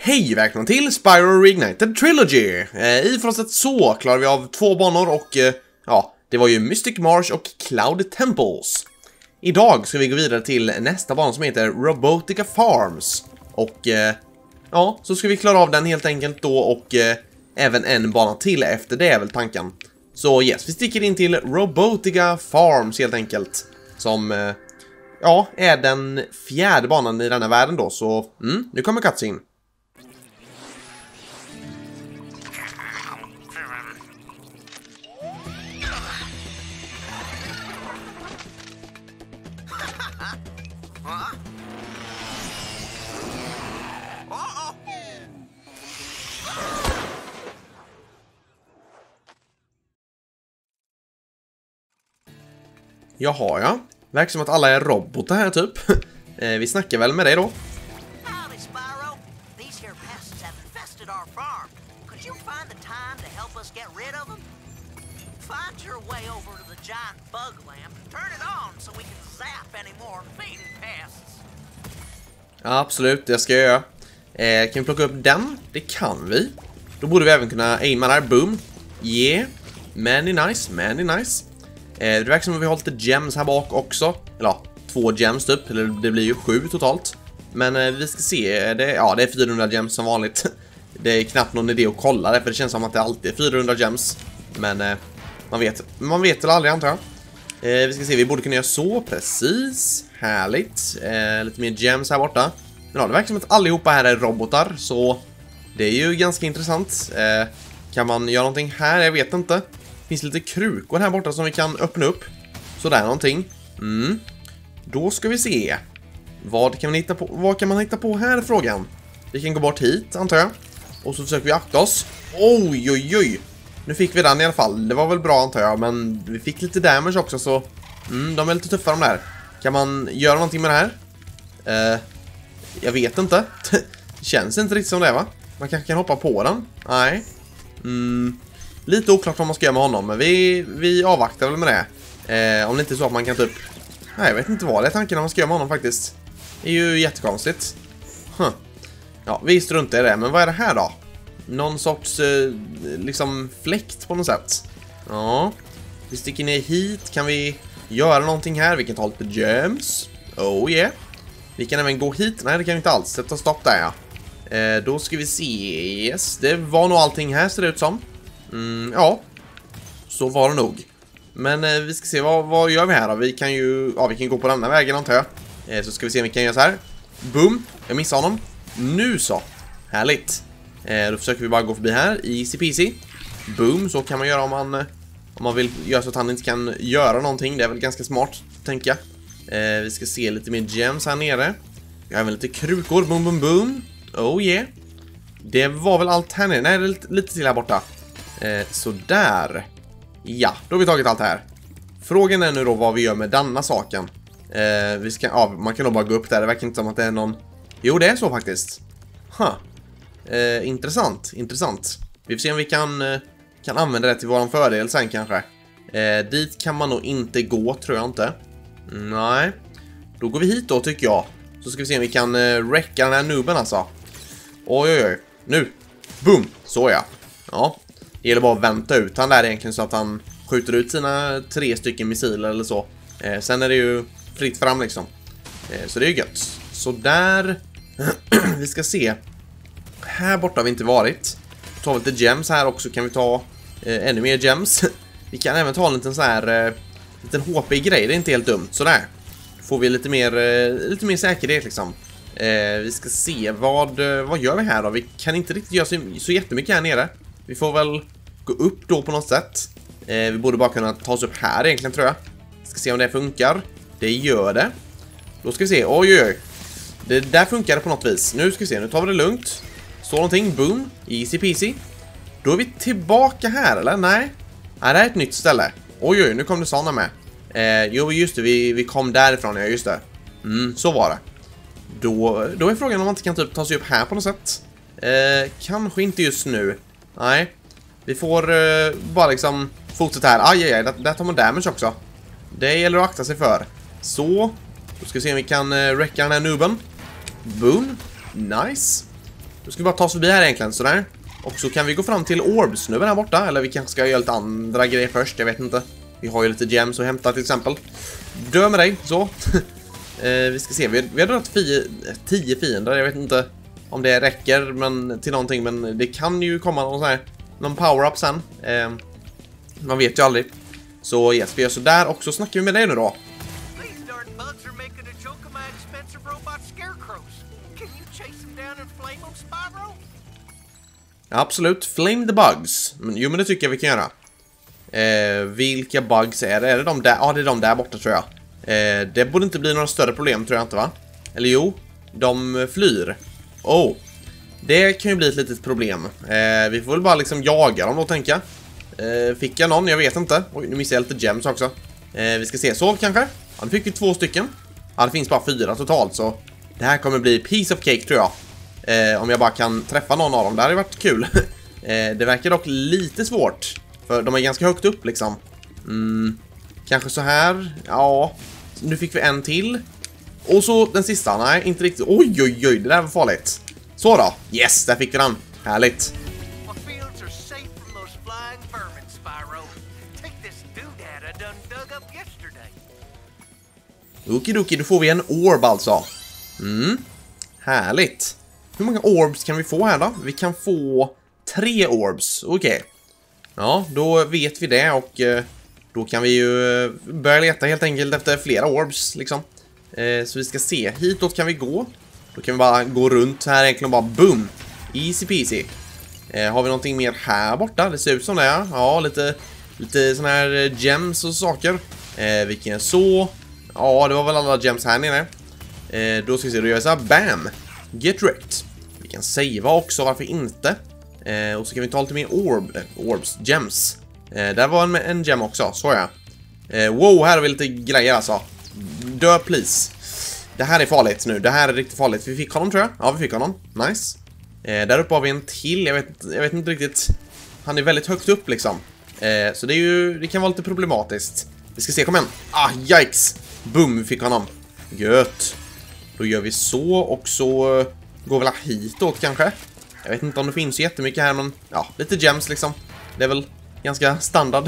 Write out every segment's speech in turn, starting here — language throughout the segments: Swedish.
Hej, välkomna till Spyro Reignited Trilogy! I Frosted så klarar vi av 2 banor och ja, det var ju Mystic Marsh och Cloud Temples. Idag ska vi gå vidare till nästa bana som heter Robotica Farms. Och ja, så ska vi klara av den helt enkelt då och även en bana till efter det är väl tanken. Så yes, vi sticker in till Robotica Farms helt enkelt. Som ja, är den 4:e banan i denna världen då, så nu kommer cutscene. Jaha, ja. Verkar som att alla är robotar här typ. Vi snackar väl med dig då. Howdy, Spyro. These here pests have infested our farm. Could you find the time to help us get rid of them? Find your way over to the giant bug lamp and turn it on so we can zap any more feeding pests. Ja, absolut, det ska jag göra. Kan vi plocka upp den? Det kan vi. Då borde vi även kunna aima där. Boom. Yeah. Many nice, many nice. Det verkar som att vi har lite gems här bak också. Eller ja, 2 gems typ. Eller det blir ju 7 totalt. Men vi ska se. Det är 400 gems som vanligt. Det är knappt någon idé att kolla det. För det känns som att det alltid är 400 gems. Men man vet väl aldrig, antar jag. Vi ska se, vi borde kunna göra så. Precis. Härligt. Lite mer gems här borta. Men ja, det verkar som att allihopa här är robotar. Så det är ju ganska intressant. Kan man göra någonting här? Jag vet inte. Finns lite krukor här borta som vi kan öppna upp. Sådär någonting. Då ska vi se. Vad kan man hitta på här, frågan? Vi kan gå bort hit, antar jag. Och så försöker vi akta oss. Oj, oj, oj. Nu fick vi den i alla fall. Det var väl bra, antar jag. Men vi fick lite damage också, så de är lite tuffa de där. Kan man göra någonting med det här? Jag vet inte. Det känns inte riktigt som det, va? Man kanske kan hoppa på den. Nej. Lite oklart vad man ska göra med honom. Men vi avvaktar väl med det. Om det inte är så att man kan typ... Nej, jag vet inte vad det är tanken när man ska göra med honom faktiskt. Det är ju jättekonstigt. Ja, vi struntar i det. Men vad är det här då? Någon sorts liksom fläkt på något sätt. Ja. Vi sticker ner hit. Kan vi göra någonting här? Vi kan ta lite gems. Oh yeah. Vi kan även gå hit. Nej, det kan vi inte alls. Sätta stopp där, ja. Då ska vi se. Yes, det var nog allting här, ser det ut som. Ja. Så var det nog. Men vi ska se, vad gör vi här då? Vi kan gå på den här vägen, antar jag. Så ska vi se om vi kan göra så här. Boom. Jag missade honom. Nu så. Härligt. Då försöker vi bara gå förbi här. Easy peasy. Boom. Så kan man göra om man vill göra så att han inte kan göra någonting. Det är väl ganska smart, tänker jag. Vi ska se lite mer gems här nere. Vi har även lite krukor. Boom, boom, boom. Oh yeah. Det var väl allt här nere. Nej, det är lite till här borta. Så där. Ja, då har vi tagit allt här. Frågan är nu då vad vi gör med denna saken. Man kan nog bara gå upp där. Det verkar inte som att det är någon... Jo, det är så faktiskt. Intressant. Vi får se om vi kan använda det till våran fördel sen kanske. Dit kan man nog inte gå, tror jag inte. Nej. Då går vi hit då, tycker jag. Så ska vi se om vi kan wrecka den här nuben alltså. Oj. Nu. Boom. Så ja. Ja. Det gäller bara att vänta ut han där egentligen så att han skjuter ut sina 3 stycken missiler eller så. Sen är det ju fritt fram liksom. Så det är ju gött. Så där. Vi ska se. Här borta har vi inte varit. Tar vi lite gems här också, kan vi ta ännu mer gems. Vi kan även ta en liten så här liten HP-grej, det är inte helt dumt. Sådär. Får vi lite mer säkerhet liksom. Vi ska se, vad gör vi här då? Vi kan inte riktigt göra så jättemycket här nere. Vi får väl gå upp då på något sätt. Vi borde bara kunna ta oss upp här egentligen, tror jag. Ska se om det funkar. Det gör det. Då ska vi se, oj. Det där funkar på något vis. Nu ska vi se, nu tar vi det lugnt. Så någonting, boom, easy peasy. Då är vi tillbaka här, eller? Nej, det här är ett nytt ställe. Oj, nu kom det sådana med. Jo, just det, vi kom därifrån, ja, just det. Så var det. Då är frågan om man inte kan typ ta sig upp här på något sätt. Kanske inte just nu. Nej, vi får bara liksom fortsätta här. Aj, där tar man damage också. Det gäller att akta sig för. Så, då ska vi se om vi kan wrecka den här nuben. Boom, nice. Då ska vi bara ta oss förbi här egentligen, sådär. Och så kan vi gå fram till orbsnubben här borta. Eller vi kanske ska göra lite andra grejer först, jag vet inte. Vi har ju lite gems att hämta till exempel. Dö med dig, så. Vi ska se, vi har dragit 10 fiender. Jag vet inte om det räcker till någonting, men det kan ju komma någon power-up sen. Man vet ju aldrig. Så yes, vi gör så där och så snackar vi med dig nu då. Absolut, flame the bugs. Jo, men det tycker jag vi kan göra. Vilka bugs är det? Är det de där? Ja, det är de där borta tror jag. Det borde inte bli några större problem tror jag inte, va? Eller jo, de flyr. Oh, det kan ju bli ett litet problem. Vi får väl bara liksom jaga dem då, tänka. Fick jag någon? Jag vet inte. Oj, nu missade jag lite gems också. Vi ska se, så kanske. Ja, nu fick vi 2 stycken. Ja, det finns bara 4 totalt, så det här kommer bli piece of cake tror jag. Om jag bara kan träffa någon av dem. Det hade varit kul. Det verkar dock lite svårt. För de är ganska högt upp liksom. Kanske så här. Ja, nu fick vi en till. Och så den sista, nej inte riktigt. Oj oj oj, det där var farligt. Så då, yes, där fick vi den. Härligt. Okidoki, då får vi en orb alltså. Härligt. Hur många orbs kan vi få här då? Vi kan få 3 orbs, okej. Ja, då vet vi det och då kan vi ju börja leta helt enkelt efter flera orbs liksom. Så vi ska se, hitåt kan vi gå. Då kan vi bara gå runt här egentligen och bara boom. Easy peasy. Har vi någonting mer här borta? Det ser ut som det är. Ja, lite sån här gems och saker. Vilken så. Ja, det var väl alla gems här nere. Då ska vi se, då gör jag så här, bam. Get wrecked. Vi kan savea också, varför inte? Och så kan vi ta lite mer orbs, gems. Där var en gem också, så ja. Wow, här har vi lite grejer alltså. Dö please. Det här är farligt nu, det här är riktigt farligt. Vi fick honom tror jag, ja vi fick honom, nice. Där uppe har vi en till, jag vet inte riktigt. Han är väldigt högt upp liksom. Så det kan vara lite problematiskt. Vi ska se, kom igen. Ah, yikes. Boom, vi fick honom. Gött. Då gör vi så och så går vi hitåt kanske. Jag vet inte om det finns jättemycket här, men ja, lite gems liksom. Det är väl ganska standard.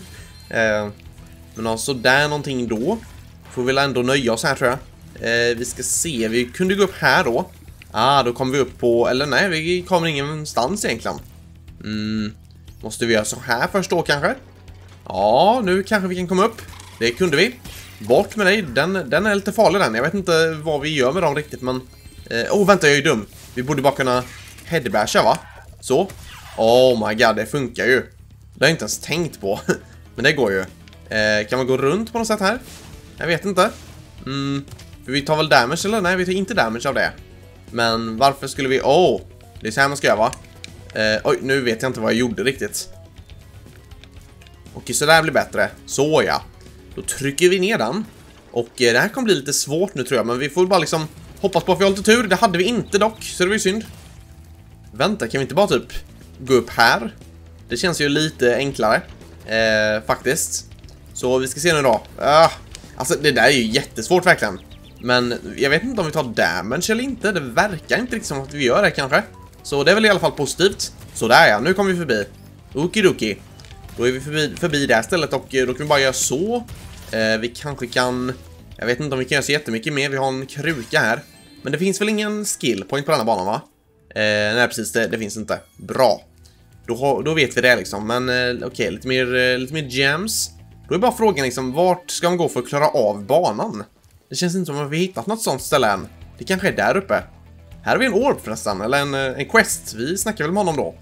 Men alltså där någonting då. Får vi väl ändå nöja oss här tror jag. Vi ska se, vi kunde gå upp här då. Då kommer vi upp på, eller nej, vi kommer ingenstans egentligen. Måste vi göra så här först då kanske? Ja, nu kanske vi kan komma upp. Det kunde vi. Bort med dig, den är lite farlig den. Jag vet inte vad vi gör med dem riktigt, men vänta, jag är dum. Vi borde bara kunna headbasha, va? Så. Oh my god, det funkar ju. Det har jag inte ens tänkt på. Men det går ju. Kan man gå runt på något sätt här? Jag vet inte. För vi tar väl damage, eller? Nej, vi tar inte damage av det. Men varför skulle vi... det är så här man ska göra, va? Oj, nu vet jag inte vad jag gjorde riktigt. Okej, så där blir bättre. Så ja. Då trycker vi ner den. Och det här kommer bli lite svårt nu tror jag. Men vi får bara liksom hoppas på att vi har lite tur. Det hade vi inte dock, så det var ju synd. Vänta, kan vi inte bara typ gå upp här? Det känns ju lite enklare. Faktiskt. Så vi ska se nu då. Alltså det där är ju jättesvårt verkligen. Men jag vet inte om vi tar damage eller inte. Det verkar inte riktigt som att vi gör det kanske. Så det är väl i alla fall positivt. Så där ja, nu kommer vi förbi. Okidoki. Då är vi förbi det här stället och då kan vi bara göra så. Vi kanske kan... Jag vet inte om vi kan göra så jättemycket mer. Vi har en kruka här. Men det finns väl ingen skill point på den här banan, va? Nej, precis. Det finns inte. Bra. Då vet vi det liksom. Men okej, lite mer gems. Då är bara frågan liksom, vart ska man gå för att klara av banan? Det känns inte som att vi hittat något sånt ställe än. Det kanske är där uppe. Här har vi en orb förresten, eller en quest. Vi snackar väl med honom då.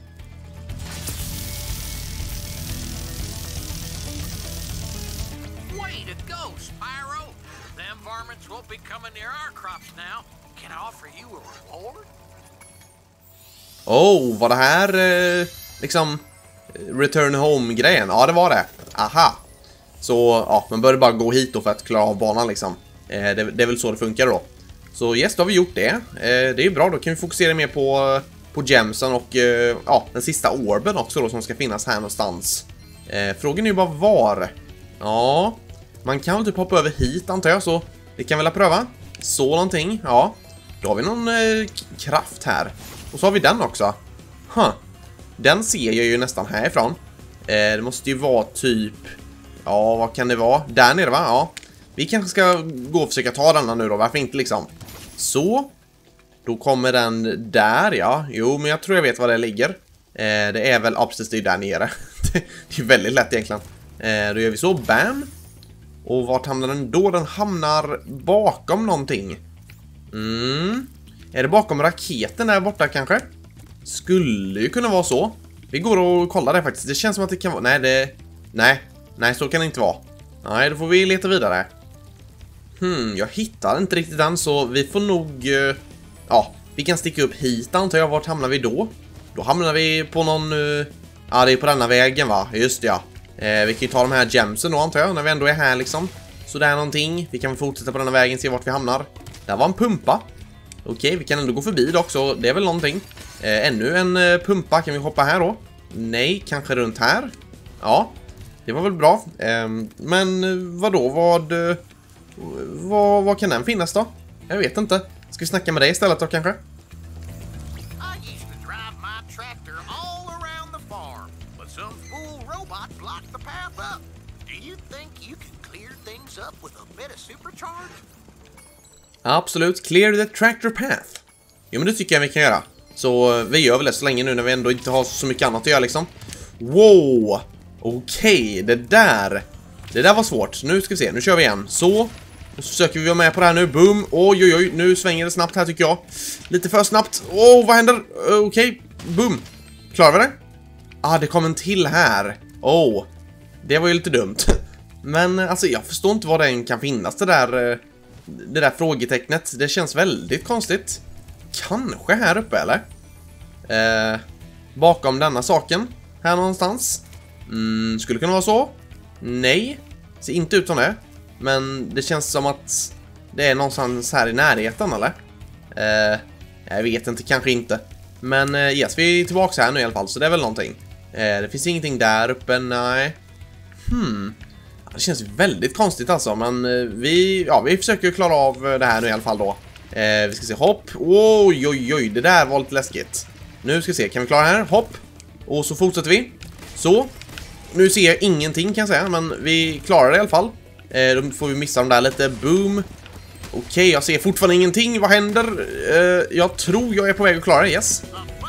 Var det här liksom return home-grejen? Ja, det var det. Aha. Så, ja, man bör bara gå hit då för att klara av banan liksom. Det är väl så det funkar då. Så yes, då har vi gjort det. Det är ju bra, då kan vi fokusera mer på gemsen och ja, den sista orben också då som ska finnas här någonstans. Frågan är ju bara var. Ja, man kan väl typ hoppa över hit antar jag, så det kan väl pröva. Så någonting, ja. Då har vi någon kraft här. Och så har vi den också. Den ser jag ju nästan härifrån. Det måste ju vara typ... Ja, vad kan det vara? Där nere, va? Ja. Vi kanske ska gå och försöka ta denna nu då. Varför inte liksom? Så. Då kommer den där, ja. Jo, men jag tror jag vet var det ligger. Det är väl, ja precis, det är där nere. Det är väldigt lätt egentligen. Då gör vi så, bam. Och vart hamnar den då? Den hamnar bakom någonting. Är det bakom raketen där borta kanske? Skulle ju kunna vara så. Vi går och kollar det faktiskt. Det känns som att det kan vara... Nej, så kan det inte vara. Nej, då får vi leta vidare. Jag hittar inte riktigt den, så vi får nog... Ja, vi kan sticka upp hit antar jag. Vart hamnar vi då? Då hamnar vi på någon... Ja, det är på denna vägen, va? Just det, ja. Vi kan ju ta de här gemsen då antar jag, när vi ändå är här liksom. Så det är någonting. Vi kan fortsätta på denna vägen, se vart vi hamnar. Där var en pumpa. Okej, vi kan ändå gå förbi det också. Det är väl någonting. Ännu en pumpa. Kan vi hoppa här då? Nej, kanske runt här. Ja, det var väl bra. Men vadå? Vad kan den finnas då? Jag vet inte. Ska vi snacka med dig istället då kanske? Absolut, clear the tractor path. Jo, men det tycker jag vi kan göra. Så vi gör väl det så länge nu när vi ändå inte har så mycket annat att göra liksom. Wow! Okej, det där var svårt. Nu ska vi se, nu kör vi igen. Så, och så försöker vi vara med på det här nu. Boom, oj, nu svänger det snabbt här tycker jag. Lite för snabbt. Vad händer? Okej, boom. Klarar vi det? Det kom en till här. Det var ju lite dumt. Men alltså, jag förstår inte vad den kan finnas, det där frågetecknet. Det känns väldigt konstigt. Kanske här uppe, eller? Bakom denna saken. Här någonstans. Skulle kunna vara så. Nej. Ser inte ut som det. Men det känns som att det är någonstans här i närheten, eller? Jag vet inte, kanske inte. Men yes, vi är tillbaka här nu i alla fall. Så det är väl någonting. Det finns ingenting där uppe, nej. Det känns väldigt konstigt alltså. Men vi försöker klara av det här nu i alla fall då. Vi ska se, hopp. Oj, det där var lite läskigt. Nu ska vi se, kan vi klara det här? Hopp. Och så fortsätter vi. Så. Nu ser jag ingenting kan jag säga, men vi klarar det i alla fall. Då får vi missa dem där lite. Boom. Okej, jag ser fortfarande ingenting. Vad händer? Jag tror jag är på väg att klara det, yes.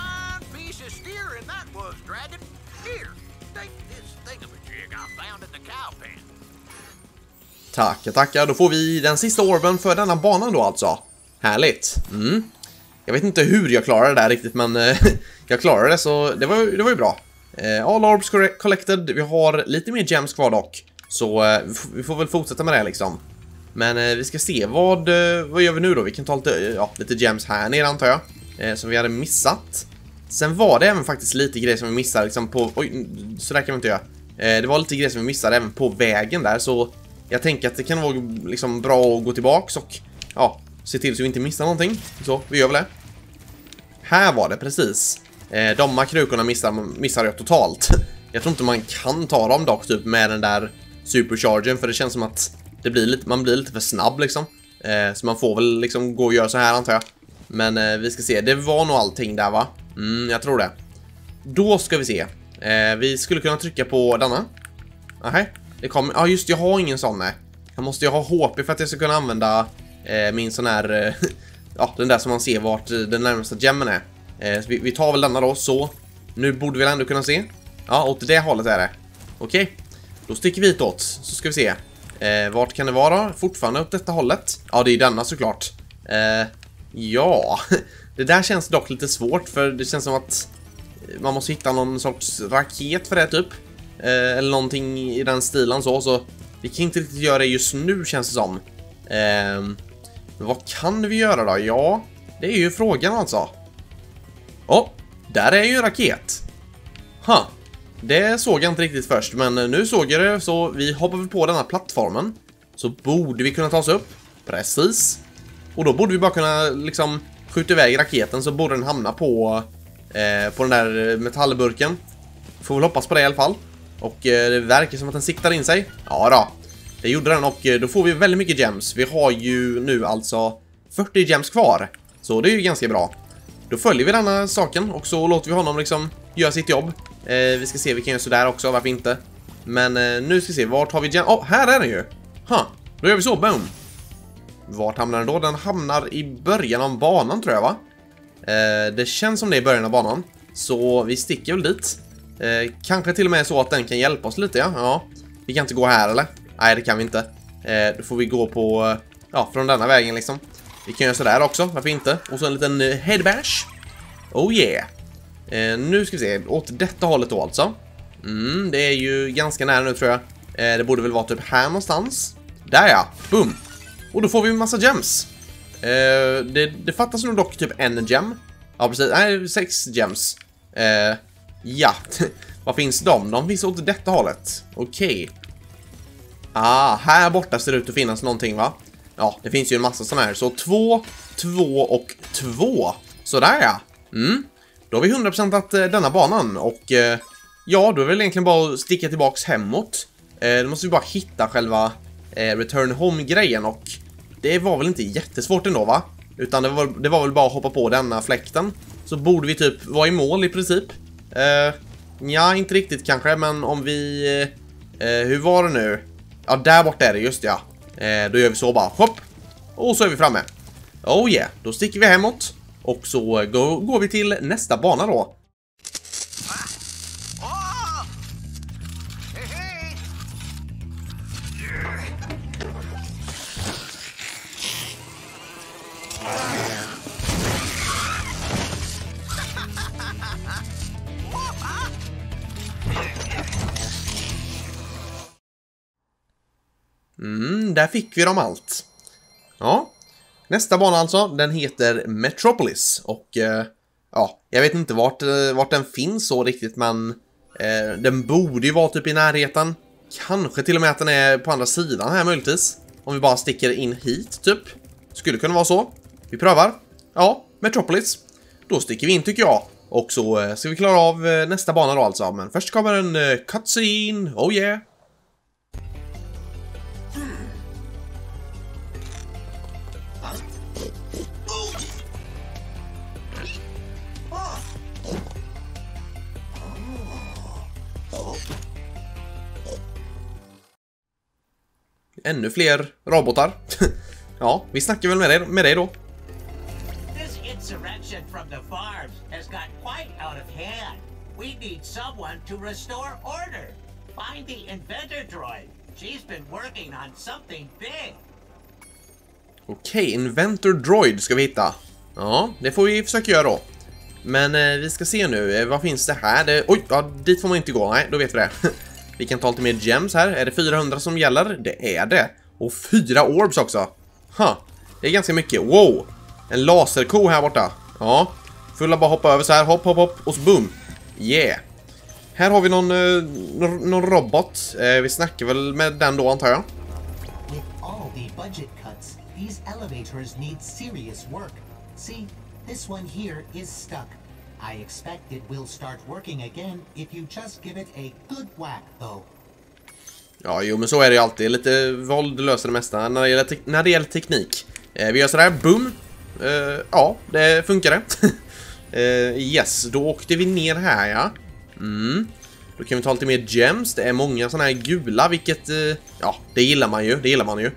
Tackar. Då får vi den sista orben för denna banan då alltså. Härligt. Jag vet inte hur jag klarar det där riktigt, men jag klarar det, så det var ju bra. All orbs collected. Vi har lite mer gems kvar dock. Så vi får väl fortsätta med det liksom. Men vi ska se, vad gör vi nu då? Vi kan ta lite gems här nere antar jag. Som vi hade missat. Sen var det även faktiskt lite grejer som vi missade liksom på... Oj, så där kan vi inte göra. Det var lite grejer som vi missade även på vägen där, så... Jag tänker att det kan vara liksom bra att gå tillbaks och se till så vi inte missar någonting. Så, vi gör väl det. Här var det precis. De här krukorna missar jag totalt. Jag tror inte man kan ta dem dock typ med den där superchargen, för det känns som att man blir lite för snabb liksom. Så man får väl liksom gå och göra så här antar jag. Men vi ska se, det var nog allting där va? Jag tror det. Då ska vi se. Vi skulle kunna trycka på denna. Nähä. Det kommer, just jag har ingen sån. Jag måste ju ha HP för att jag ska kunna använda min sån här den där som man ser vart den närmaste gemmen är. Så vi tar väl denna då, så. Nu borde vi ändå kunna se. Ja, åt det hållet är det. Okej. Då sticker vi hitåt, så ska vi se. Vart kan det vara? Fortfarande åt detta hållet. Ja, det är denna såklart. Ja. Det där känns dock lite svårt, för det känns som att man måste hitta någon sorts raket för det typ. Eller någonting i den stilen så vi kan inte riktigt göra det just nu känns det som. Men vad kan vi göra då? Ja, det är ju frågan alltså. Där är ju en raket. Det såg jag inte riktigt först, men nu såg jag det, så vi hoppar väl på den här plattformen. Så borde vi kunna ta oss upp. Precis. Och då borde vi bara kunna liksom skjuta iväg raketen, så borde den hamna på den där metallburken. Får väl hoppas på det i alla fall. Och det verkar som att den siktar in sig. Ja då, det gjorde den, och då får vi väldigt mycket gems. Vi har ju nu alltså 40 gems kvar. Så det är ju ganska bra. Då följer vi denna saken och så låter vi honom liksom göra sitt jobb. Vi ska se, vi kan göra sådär också, varför inte? Men nu ska vi se, vart har vi gem? Här är den ju! Då gör vi så, boom! Vart hamnar den då? Den hamnar i början av banan tror jag, va? Det känns som det är i början av banan. Så vi sticker väl dit. Kanske till och med så att den kan hjälpa oss lite, ja. Vi kan inte gå här, eller? Nej, det kan vi inte. Då får vi gå på, från denna vägen liksom. Vi kan göra sådär också, varför inte? Och så en liten headbash. Oh yeah. Nu ska vi se, åt detta hållet då alltså. Det är ju ganska nära nu tror jag. Det borde väl vara typ här någonstans. Där ja, boom. Och då får vi en massa gems. Det fattas nog dock typ en gem. Ja precis, nej 6 gems. Ja, var finns de? De finns åt detta hållet. Okej. Här borta ser det ut att finnas någonting, va? Ja, det finns ju en massa sådana här. Så 2, 2 och 2. Sådär ja. Då har vi 100% att denna banan. Och ja, då är det väl egentligen bara att sticka tillbaks hemåt. Då måste vi bara hitta själva return home-grejen. Och det var väl inte jättesvårt ändå, va? Utan det var väl bara att hoppa på denna fläkten. Så borde vi typ vara i mål i princip. Ja, inte riktigt kanske. Men om vi... hur var det nu? Ja, där borta är det, just ja. Då gör vi så bara, hopp. Och så är vi framme. Oh yeah, då sticker vi hemåt. Och så går vi till nästa bana då. Där fick vi dem allt. Ja. Nästa bana alltså, den heter Metropolis. Och ja, jag vet inte vart den finns så riktigt, men den borde ju vara typ i närheten. Kanske till och med att den är på andra sidan här möjligtvis. Om vi bara sticker in hit typ. Skulle kunna vara så. Vi prövar. Ja, Metropolis. Då sticker vi in tycker jag. Och så ska vi klara av nästa bana då alltså. Men först kommer en cutscene. Oh yeah. Ännu fler robotar. Ja, vi snackar väl med dig då. This insurrection from the farms has got quite out of hand. We need someone to restore order. Find the inventor droid. She's been working on something big. Okej, inventor droid ska vi hitta. Ja, det får vi försöka göra då. Men vi ska se nu, vad finns det här? Oj, ja, dit får man inte gå. Nej, då vet vi det. Vi kan ta lite mer gems här. Är det 400 som gäller? Det är det. Och 4 orbs också. Det är ganska mycket. Wow. En laserko här borta. Ja. Fulla bara hoppa över så här. Hopp, hopp, hopp. Och så boom. Yeah. Här har vi någon robot. Vi snackar väl med den då antar jag. With all the budget cuts, these elevators need serious work. See, this one here is stuck. I expect it will start working again if you just give it a good whack though. Ja, jo men så är det ju alltid. Lite våld löser det mesta när det gäller teknik. Vi gör sådär, boom. Ja, det funkar det. Yes, då åkte vi ner här, ja. Då kan vi ta lite mer gems. Det är många sådana här gula, vilket... ja, det gillar man ju.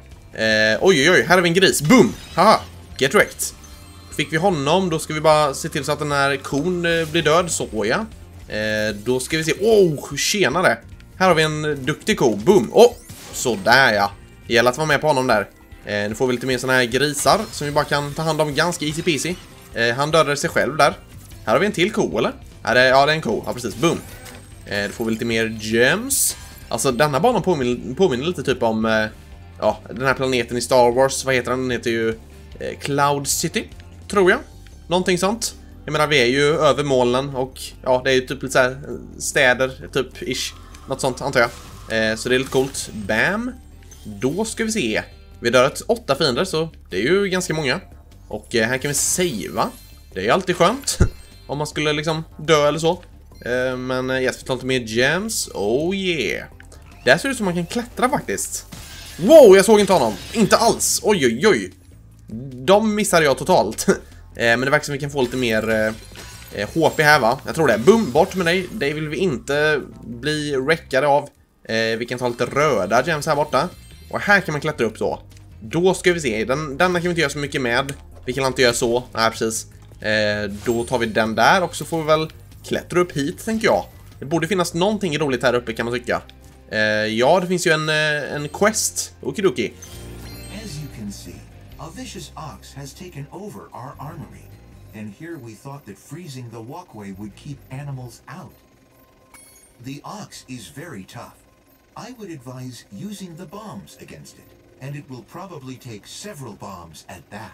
Oj, här har vi en gris. Boom! Haha, get wrecked. Fick vi honom, då ska vi bara se till så att den här kon blir död. Så ja. Då ska vi se. Tjenare. Här har vi en duktig ko. Boom. Sådär ja. Det gäller att vara med på honom där. Nu får vi lite mer såna här grisar som vi bara kan ta hand om ganska easy peasy. Han dödade sig själv där. Här har vi en till ko, eller? Ja, det är en ko. Ja, precis. Boom. Då får vi lite mer gems. Alltså, denna banan påminner lite typ om... ja, den här planeten i Star Wars. Vad heter den? Den heter ju Cloud City, tror jag. Någonting sånt. Jag menar, vi är ju över molnen och ja, det är ju typ lite så här städer, typ ish. Något sånt, antar jag. Så det är lite coolt. Bam. Då ska vi se. Vi har dödat 8 fiender, så det är ju ganska många. Och här kan vi savea. Det är ju alltid skönt. Om man skulle liksom dö eller så. Men jag ska ta lite mer gems. Oh yeah. Där ser det ut som man kan klättra faktiskt. Wow, jag såg inte honom. Inte alls. Oj. De missade jag totalt. Men det verkar som vi kan få lite mer HP här, va? Jag tror det. Boom, bort med dig. Det vill vi inte bli wreckade av. Vi kan ta lite röda gems här borta. Och här kan man klättra upp då. Då ska vi se. Denna kan vi inte göra så mycket med. Vi kan inte göra så. Nej, precis. Då tar vi den där och så får vi väl klättra upp hit, tänker jag. Det borde finnas någonting roligt här uppe, kan man tycka. Ja, det finns ju en quest. Okidoki. As you can see, a vicious ox has taken over our armory. And here we thought that freezing the walkway would keep animals out. The ox is very tough. I would advise using the bombs against it, and it will probably take several bombs at that.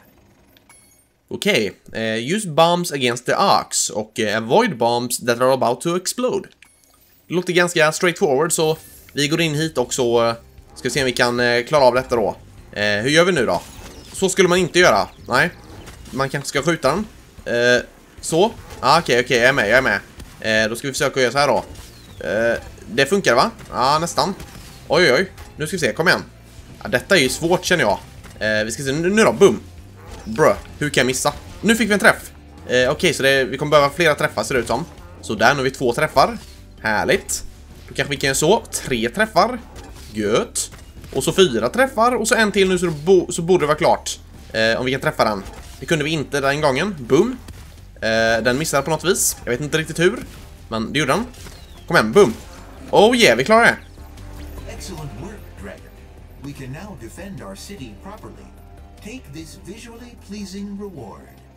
Okej, use bombs against the ox och avoid bombs that are about to explode. Det låter ganska straightforward, så vi går in hit och så ska vi se om vi kan klara av detta då. Hur gör vi nu då? Så skulle man inte göra. Nej, man kanske ska skjuta den. Så. Okej, jag är med. Då ska vi försöka göra så här då. Det funkar, va? Ja, nästan. Oj. Nu ska vi se, kom igen. Ja, detta är ju svårt, känner jag. Vi ska se, nu då, boom. Bro, hur kan jag missa? Nu fick vi en träff. Okej, så vi kommer behöva flera träffar, ser det ut som. Så där, nu har vi 2 träffar. Härligt. Då kanske vi kan göra så. 3 träffar. Gött. Och så 4 träffar. Och så en till nu, så borde det vara klart. Om vi kan träffa den. Det kunde vi inte den gången. Boom. Den missade på något vis. Jag vet inte riktigt hur. Men det gjorde den. Kom igen, boom. Oh yeah, vi klarar det. Excellent work, Dragon. We can now defend our city properly. Take this visually pleasing reward.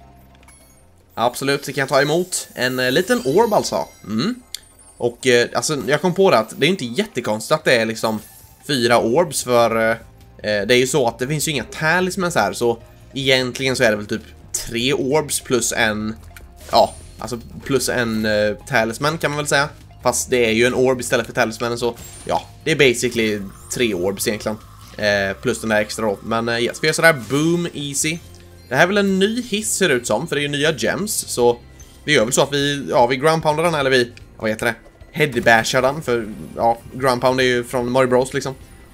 Absolut, det kan jag ta emot. En liten orb alltså. Och alltså, jag kom på det att det är inte jättekonstigt att det är liksom 4 orbs, för det är ju så att det finns ju inga talismans här, så egentligen så är det väl typ 3 orbs plus en, ja, alltså plus en talisman kan man väl säga. Fast det är ju en orb istället för talismanen, så ja, det är basically 3 orbs egentligen. Plus den där extra då. Men yes, vi gör sådär, boom, easy. Det här är väl en ny hiss, ser det ut som, för det är ju nya gems. Så vi gör väl så att vi groundpoundar den, eller vi, vad heter det? Headbashar den, för ja, groundpound är ju från Mario Bros liksom.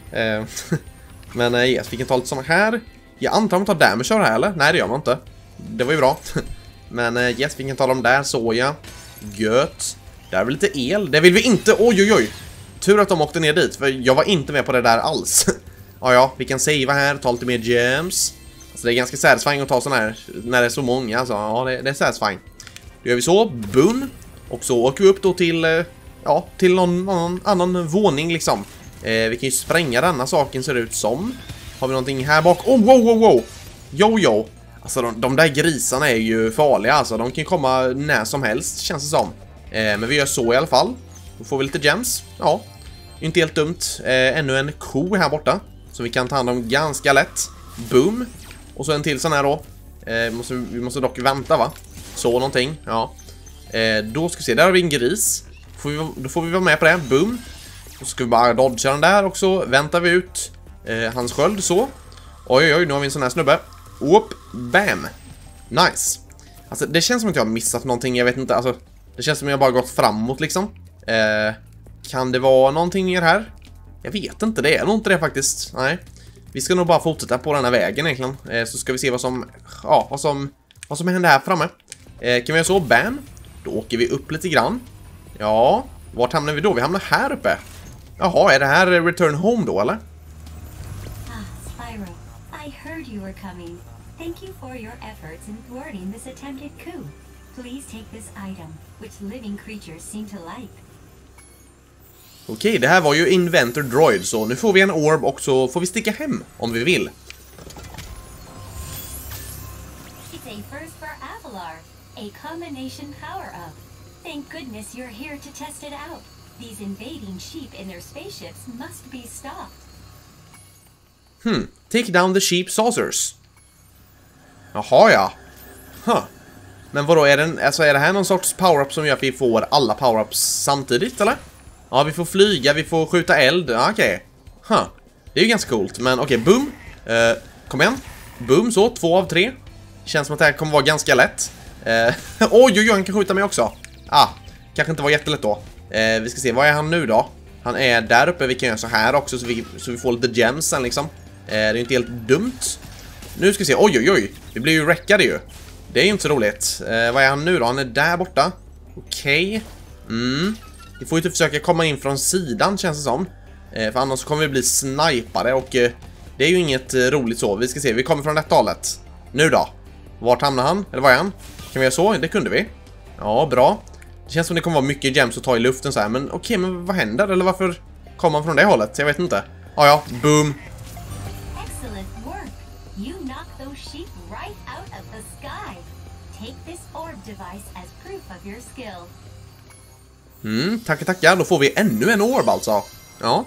Men yes, vi kan ta lite sådana här. Jag antar att man tar damage av det här, eller? Nej, det gör man inte. Det var ju bra. Men yes, vi kan ta dem där, så ja. Gött. Där är väl lite el. Det vill vi inte. Oj. Tur att de åkte ner dit, för jag var inte med på det där alls. Ja, vi kan savea här, ta lite mer gems. Alltså det är ganska satisfying att ta sådana här när det är så många. Alltså, ja, det är satisfying. Då gör vi så, boom. Och så åker vi upp då till, ja, till någon annan våning liksom. Vi kan ju spränga denna saken, ser det ut som. Har vi någonting här bak? Oh, wow. Yo. Alltså de där grisarna är ju farliga, alltså. De kan komma när som helst, känns det som. Men vi gör så i alla fall. Då får vi lite gems. Ja, inte helt dumt. Ännu en ko här borta som vi kan ta hand om ganska lätt. Boom. Och så en till sån här då. Vi måste dock vänta, va? Så någonting, ja. Då ska vi se, där har vi en gris. Då får vi vara med på det, boom. Och så ska vi bara dodga den där och så väntar vi ut hans sköld, så. Oj, nu har vi en sån här snubbe. Whoop, bam. Nice. Alltså det känns som att jag har missat någonting, jag vet inte, alltså. Det känns som att jag bara gått framåt liksom. Kan det vara någonting mer här? Jag vet inte, det är nog inte det faktiskt. Nej. Vi ska nog bara fortsätta på den här vägen egentligen. Så ska vi se vad som händer här framme. Kan vi göra så? Bam. Då åker vi upp lite grann. Ja, vart hamnar vi då? Vi hamnar här uppe. Jaha, är det här Return Home då, eller? Spyro, I heard you were coming. Thank you for your efforts in thwarting this attempted coup. Please take this item, which living creatures seem to like. Okej, det här var ju Inventor Droid, så nu får vi en orb och så får vi sticka hem om vi vill. It's a first for Avalar, a combination power-up. Thank goodness you're here to test it out. These invading sheep in their spaceships must be stopped. Take down the sheep saucers. Jaha, ja. Men vadå, är det här någon sorts power-up som gör att vi får alla power-ups samtidigt, eller? Ja, vi får flyga, vi får skjuta eld. Okej. Det är ju ganska coolt, men okej, boom. Kom igen. Boom, så, 2 av 3. Känns som att det här kommer vara ganska lätt. Oj, han kan skjuta mig också. Kanske inte var jättelätt då. Vi ska se, vad är han nu då? Han är där uppe, vi kan göra så här också så vi får lite gems sen liksom. Det är inte helt dumt. Nu ska vi se, oj. Vi blir ju wreckade ju. Det är ju inte så roligt. Vad är han nu då? Han är där borta. Okej. Vi får ju typ försöka komma in från sidan, känns det som. För annars kommer vi bli snipade och det är ju inget roligt så. Vi ska se, vi kommer från detta hållet. Nu då? Vart hamnar han? Eller var är han? Kan vi göra så? Det kunde vi. Ja, bra. Det känns som det kommer vara mycket gems att ta i luften så här. Men okej, men vad händer? Eller varför kommer han från det hållet? Jag vet inte. Ja, boom. Excellent work. You knocked those sheep right out of the sky. Take this orb device as proof of your skill. Tackar. Då får vi ännu en orb alltså. Ja.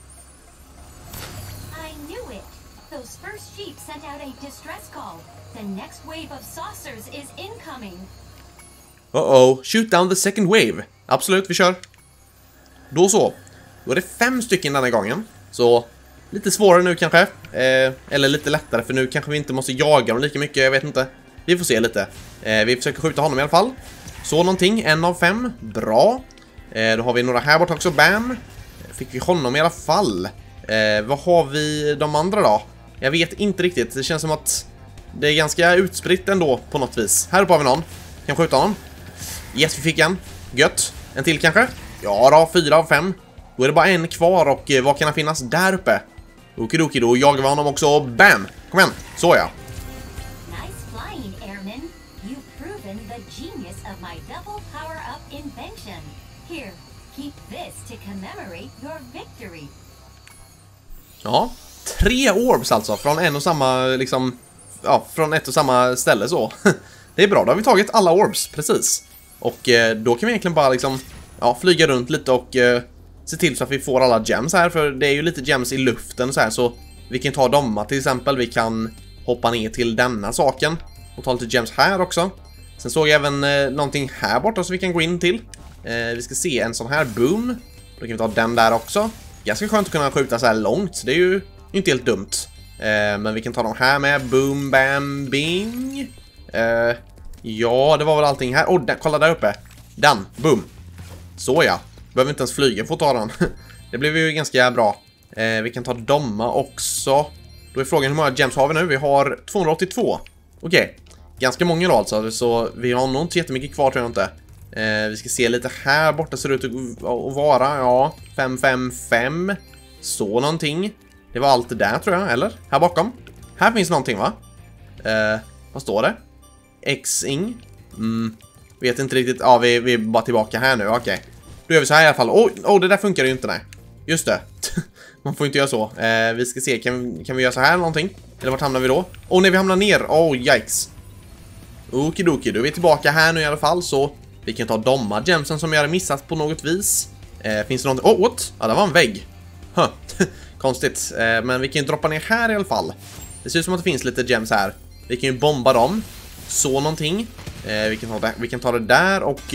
I knew it. Those first sheep sent out a distress call. The next wave of saucers is incoming. Shoot down the second wave. Absolut, vi kör. Då så. Då är det 5 stycken denna gången. Så lite svårare nu kanske. Eller lite lättare, för nu kanske vi inte måste jaga dem lika mycket, jag vet inte. Vi får se lite. Vi försöker skjuta honom i alla fall. Så någonting, 1 av 5. Bra. Då har vi några här borta också, bam. Fick vi honom i alla fall. Vad har vi de andra då? Jag vet inte riktigt, det känns som att det är ganska utspritt ändå på något vis. Här uppe har vi någon. Kan skjuta honom. Yes, vi fick en. Gött. En till kanske? Ja då, 4 av 5. Då är det bara en kvar och vad kan han finnas där uppe? Okidoki, då jagar vi honom också. Bam! Kom igen, så ja. Nice flying, airman. You've proven the genius of my double power-up invention. Here, keep this to commemorate your victory. Ja, 3 orbs alltså från en och samma liksom, ja, från ett och samma ställe så. Det är bra, då har vi tagit alla orbs, precis. Och då kan vi egentligen bara liksom, ja, flyga runt lite och se till så att vi får alla gems här, för det är ju lite gems i luften så här, så vi kan ta dem till exempel. Vi kan hoppa ner till denna saken och ta lite gems här också. Sen såg jag även någonting här borta så vi kan gå in till. Vi ska se en sån här boom. Då kan vi ta den där också. Ganska skönt att kunna skjuta så här långt. Det är ju inte helt dumt. Men vi kan ta de här med. Boom, bam, bing. Ja, det var väl allting här. Kolla där uppe. Den, boom. Så ja. Behöver inte ens flyga för att ta den. Det blev ju ganska bra. Vi kan ta domma också. Då är frågan hur många gems har vi nu? Vi har 282. Okej. Ganska många då alltså. Så vi har nog inte jättemycket kvar, tror jag inte. Vi ska se lite här borta ser det ut att vara. Ja, 555. Så någonting. Det var allt det där tror jag, eller? Här bakom. Här finns någonting, va? Vad står det? X-ing. Vet inte riktigt. Ja, vi är bara tillbaka här nu. Okej. Då gör vi så här i alla fall. Det där funkar ju inte, nej. Just det. Man får inte göra så. Vi ska se, kan vi göra så här någonting? Eller vart hamnar vi då? Nej, vi hamnar ner. Yikes. Okidoki, då är vi tillbaka här nu i alla fall. Så vi kan ta domma gemsen som jag hade missat på något vis. Finns det någonting? What? Ja, det var en vägg. Konstigt. Men vi kan ju droppa ner här i alla fall. Det ser ut som att det finns lite gems här. Vi kan ju bomba dem. Så någonting. Vi kan ta det där och...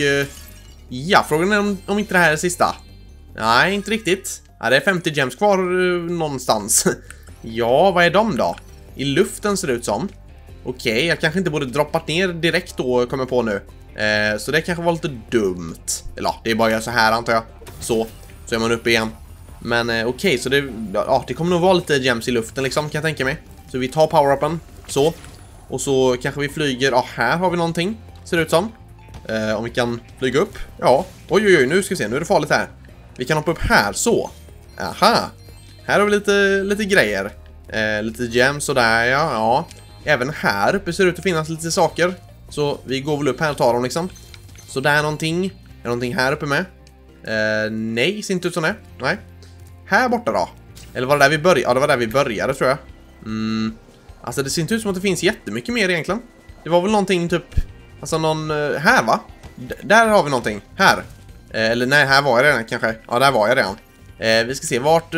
ja, frågan är om inte det här är det sista. Nej, inte riktigt. Ja, det är 50 gems kvar någonstans. Ja, vad är de då? I luften ser det ut som. Okej, jag kanske inte borde droppat ner direkt då, kommer på nu. Så det kanske var lite dumt. Eller ja, det är bara att göra så här antar jag. Så är man uppe igen. Men okej, så det kommer nog vara lite gems i luften liksom, kan jag tänka mig. Så vi tar power-upen. Så. Och så kanske vi flyger. Ja, här har vi någonting. Ser det ut som. Om vi kan flyga upp. Ja, oj, nu ska vi se, nu är det farligt här. Vi kan hoppa upp här, så. Aha. Här har vi lite grejer. Lite gems och där, ja. Även här uppe ser det ut att finnas lite saker. Så vi går väl upp här och tar dem liksom. Så där är någonting. Är någonting här uppe med? Nej, ser inte ut som det. Nej. Här borta då. Eller var det där vi började? Ja, det var där vi började tror jag. Alltså det ser inte ut som att det finns jättemycket mer egentligen. Det var väl någonting typ... Alltså någon... här va? Där har vi någonting. Här. Eller nej, här var jag redan kanske. Ja, där var jag redan. Vi ska se vart...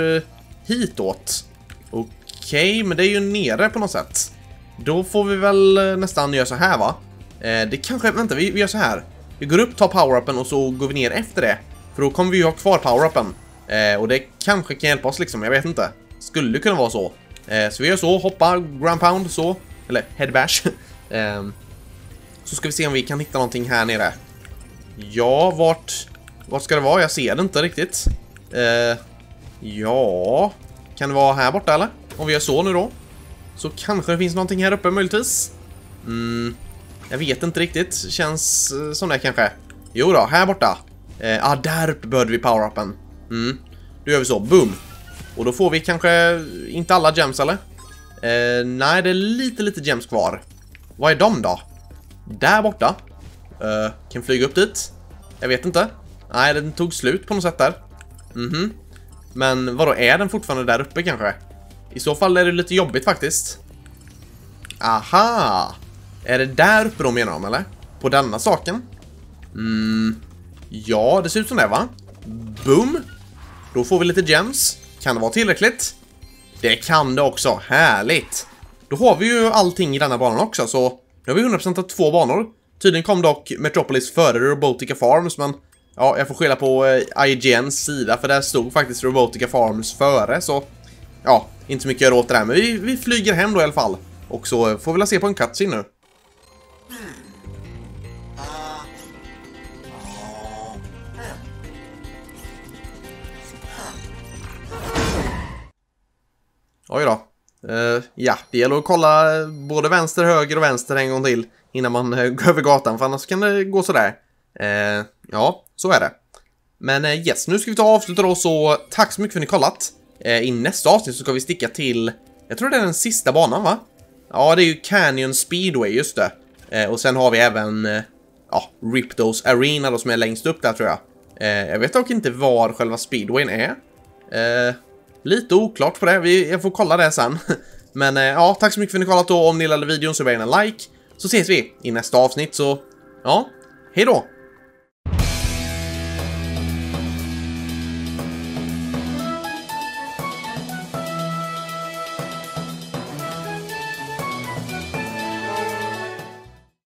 hitåt. Okej, men det är ju nere på något sätt. Då får vi väl nästan göra så här va? Det kanske... Vänta, vi gör så här. Vi går upp, tar power-upen och så går vi ner efter det. För då kommer vi ju ha kvar power-upen. Och det kanske kan hjälpa oss liksom, jag vet inte. Skulle kunna vara så. Så vi gör så, hoppa, ground pound, så. Eller headbash. Så ska vi se om vi kan hitta någonting här nere. Ja, vart ska det vara? Jag ser det inte riktigt. Ja, kan det vara här borta eller? Om vi gör så nu då. Så kanske det finns någonting här uppe möjligtvis. Jag vet inte riktigt. Känns som det kanske. Jo då, här borta. Där uppe behövde vi power-upen. Då gör vi så. Boom. Och då får vi kanske inte alla gems, eller? Nej, det är lite gems kvar. Vad är de då? Där borta. Kan flyga upp dit. Jag vet inte. Nej, den tog slut på något sätt där. Men vadå, är den fortfarande där uppe kanske? I så fall är det lite jobbigt faktiskt. Aha! Är det där uppe då menar de, eller? På denna saken? Ja, det ser ut som det, va? Boom! Då får vi lite gems. Kan det vara tillräckligt? Det kan det också. Härligt! Då har vi ju allting i denna banan också, så nu har vi 100% av 2 banor. Tydligen kom dock Metropolis före Robotica Farms, men ja, jag får skylla på IGNs sida, för där stod faktiskt Robotica Farms före, så ja, inte så mycket att göra åt det där, men vi flyger hem då i alla fall. Och så får vi väl se på en cutscene nu. Oj då. Ja, det gäller att kolla både vänster, höger och vänster en gång till innan man går över gatan, för annars kan det gå sådär. Ja, så är det. Men yes, nu ska vi ta och avsluta då, så tack så mycket för att ni kollat. I nästa avsnitt så ska vi sticka till, jag tror det är den sista banan, va? Ja, det är ju Canyon Speedway, just det. Och sen har vi även Riptos Arena då, som är längst upp där, tror jag. Jag vet dock inte var själva Speedwayen är. Lite oklart på det, jag får kolla det sen. Men ja, tack så mycket för att ni kollat då. Om ni gillade videon så gärna en like. Så ses vi i nästa avsnitt, så ja, hej då!